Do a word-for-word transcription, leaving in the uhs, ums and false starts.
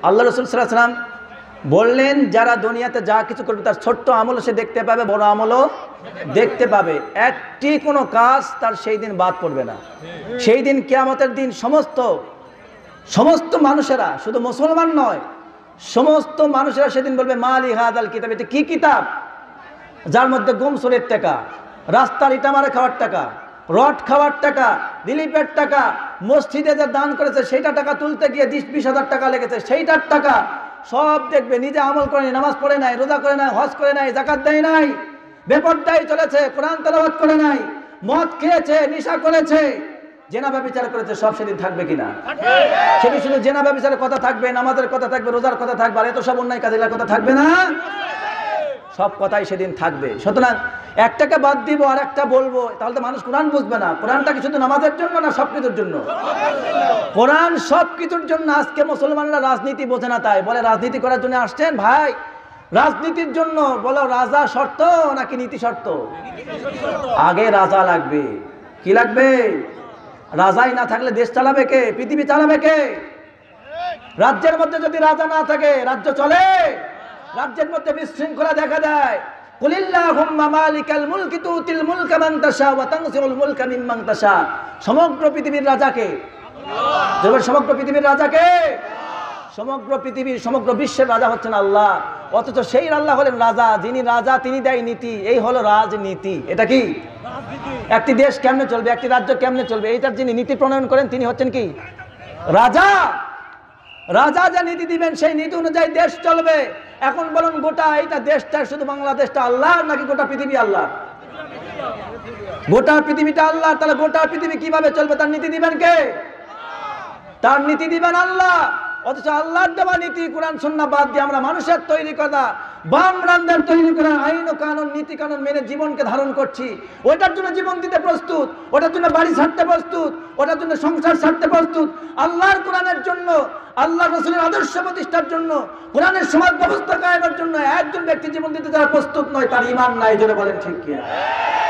আল্লাহ রাসূল সাল্লাল্লাহু আলাইহি ওয়াসাল্লাম বললেন, যারা দুনিয়াতে যা কিছু করবে তার ছোট্ট আমলও সে দেখতে পাবে, বড় আমলও দেখতে পাবে। একটি কোনো কাজ তার সেই দিন বাদ পড়বে না। সেই দিন কিয়ামতের দিন সমস্ত সমস্ত মানুষেরা, শুধু মুসলমান নয়, সমস্ত মানুষেরা সেদিন বলবে, মালি হাদাল কিতাব, এটা কি কিতাব যার মধ্যে গম চুলের টাকা, রাস্তার ইটা মারা খাওয়ার টাকা, রড খাওয়ার টাকা, দিলীপের টাকা, মসজিদে যে দান করেছে সেইটা টাকা তুলতে গিয়ে বিশ বিশ হাজার টাকা লেগেছে, সেইটার টাকা সব দেখবে। নিজে আমল করে নাই, নামাজ পড়ে নাই, রোজা করে নাই, হজ করে নাই, যাকাত দেয় নাই, বেপরদায় চলেছে, কোরআন তেলাওয়াত করে নাই, মদ খেয়েছে, নেশা করেছে, জেনা ব্যভিচার করেছে, সব সেদিন থাকবে কিনা? সেদিন শুধু জেনা ব্যভিচারের কথা থাকবে, নামাজের কথা থাকবে, রোজার কথা থাকবে, আর এত সব অন্যায় কাজের কথা থাকবে না? সব কথাই সেদিন থাকবে। সুতরাং একটাকে বাদ দিব আর একটা বলবো, তাহলে তো মানুষ কোরআন বুঝবে না। কোরআনটা কি শুধু নামাজের জন্য না সব কিছুর জন্য? কোরআন সব কিছুর জন্য। আজকে মুসলমানরা রাজনীতি বোঝে না, তাই বলে রাজনীতি করার জন্য আসছেন। ভাই, রাজনীতির জন্য বলো রাজা শর্ত নাকি নীতি শর্ত? আগে রাজা লাগবে। কি লাগবে? রাজাই না থাকলে দেশ চালাবে কে? পৃথিবী চালাবে কে? রাজ্যের মধ্যে যদি রাজা না থাকে রাজ্য চলে? রাজ্যের মধ্যে বিশৃঙ্খলা দেখা দেয়। কুলিল্লাহুম্মা মালিকাল মুলকি তুতিল মুলকা মান তাশা ওয়া তানসিউল মুলকা মিম্মান তাশা। সমগ্র পৃথিবীর রাজাকে আল্লাহ। সমগ্র পৃথিবীর রাজাকে সমগ্র পৃথিবীর সমগ্র বিশ্বের রাজা হচ্ছেন আল্লাহ। অথচ সেই আল্লাহ হলেন রাজা, যিনি রাজা তিনি দেয় নীতি। এই হলো রাজনীতি। এটা কি? একটি দেশ কেমনে চলবে, একটি রাজ্য কেমনে চলবে, এইটার যিনি নীতি প্রণয়ন করেন তিনি হচ্ছেন কি? রাজা। রাজা যা নীতি দিবেন সেই নীতি অনুযায়ী দেশ চলবে। এখন বলুন, গোটা এইটা দেশটা শুধু বাংলাদেশটা আল্লাহ নাকি গোটা পৃথিবী আল্লাহ? গোটা পৃথিবীটা আল্লাহ। তাহলে গোটা পৃথিবী কিভাবে চলবে, তার নীতি দিবেন কে? তার নীতি দিবেন আল্লাহ। অথচ আল্লাহর দেওয়া নীতি কোরআন সুন্নাহ বাদ দিয়ে আমরা মানুষের তৈরি করা, বামরানদের তৈরি করা আইন ও কানুন, নীতি কানুন মেনে জীবনকে ধারণ করছি। ওটার জন্য জীবন দিতে প্রস্তুত, ওটার জন্য বাড়ি ছাড়তে প্রস্তুত, ওটার জন্য সংসার ছাড়তে প্রস্তুত। আল্লাহর কোরআনের জন্য, আল্লাহ রাসূলের আদর্শ প্রতিষ্ঠার জন্য, কোরআনের সমাজ ব্যবস্থা কায়েমের জন্য একজন ব্যক্তি জীবন দিতে যারা প্রস্তুত নয়, তার ঈমান নাই। জোরে বলেন ঠিক কিনা?